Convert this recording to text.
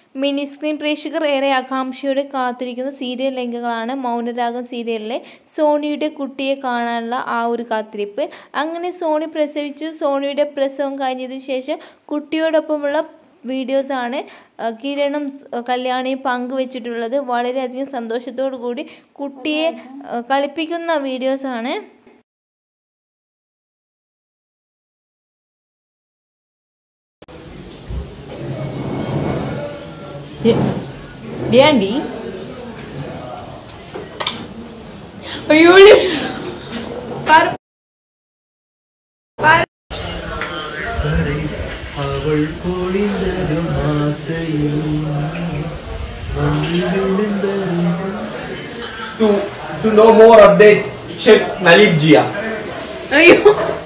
Mini screen പ്രേക്ഷകർ ഏറെ ആകാംക്ഷയോടെ കാത്തിരിക്കുന്ന സീരിയൽ രംഗങ്ങളാണ് മൗനരാഗം സീരിയലിലെ സോണിയുടെ കുട്ടിയെ കാണാനുള്ള ആ ഒരു കാത്തിരിപ്പ്. അങ്ങനെ സോണി പ്രസവിച്ചു. സോണിയുടെ പ്രസവം കഴിഞ്ഞതിന് ശേഷം കുട്ടിയോടൊപ്പമുള്ള വീഡിയോസാണ് കിരണും കല്യാണിയും പങ്കുവച്ചിട്ടുള്ളത്. വളരെയധികം സന്തോഷത്തോടു കൂടി കുട്ടിയെ കളിപ്പിക്കുന്ന വീഡിയോസാണ്. Andy? അയ്യോ To know more updates, check Nalif Jia. അയ്യോ